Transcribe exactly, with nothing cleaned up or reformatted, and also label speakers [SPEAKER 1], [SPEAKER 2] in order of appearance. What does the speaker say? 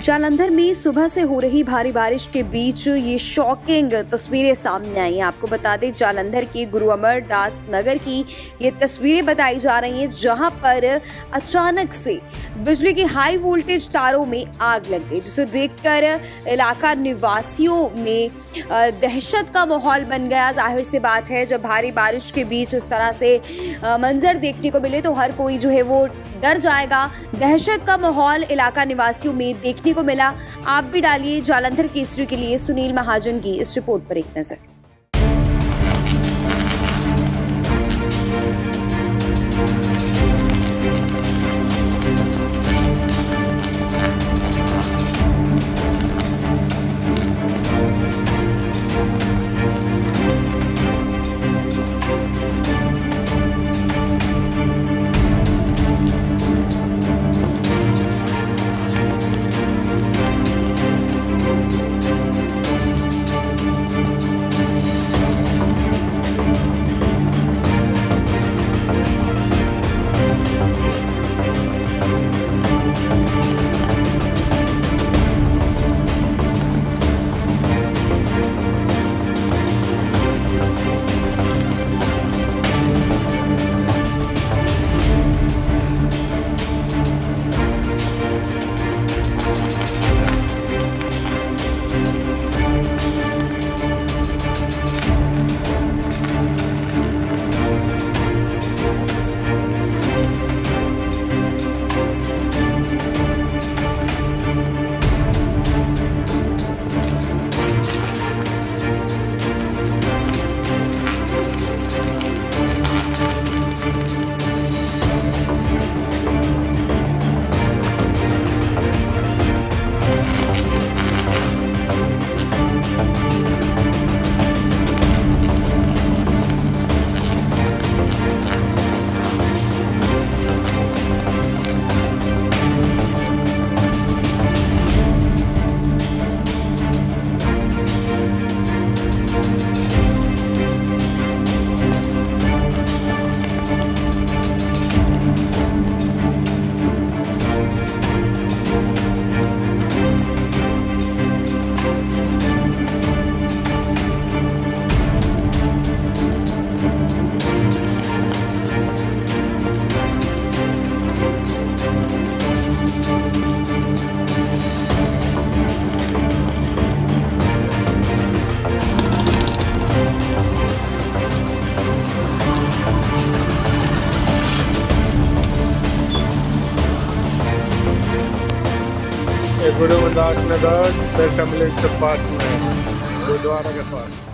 [SPEAKER 1] जालंधर में सुबह से हो रही भारी बारिश के बीच ये शॉकिंग तस्वीरें सामने आई हैं। आपको बता दें, जालंधर के गुरु अमरदास नगर की ये तस्वीरें बताई जा रही हैं, जहां पर अचानक से बिजली की हाई वोल्टेज तारों में आग लग गई, जिसे देखकर इलाका निवासियों में दहशत का माहौल बन गया। जाहिर सी बात है, जब भारी बारिश के बीच इस तरह से मंजर देखने को मिले तो हर कोई जो है वो डर जाएगा। दहशत का माहौल इलाका निवासियों में देखने को मिला। आप भी डालिए जालंधर केसरी के लिए सुनील महाजन की इस रिपोर्ट पर एक नजर।
[SPEAKER 2] गुरु अमरदास नगर, पेट एम्बुलेंस के पास में गुरुद्वारा के पास।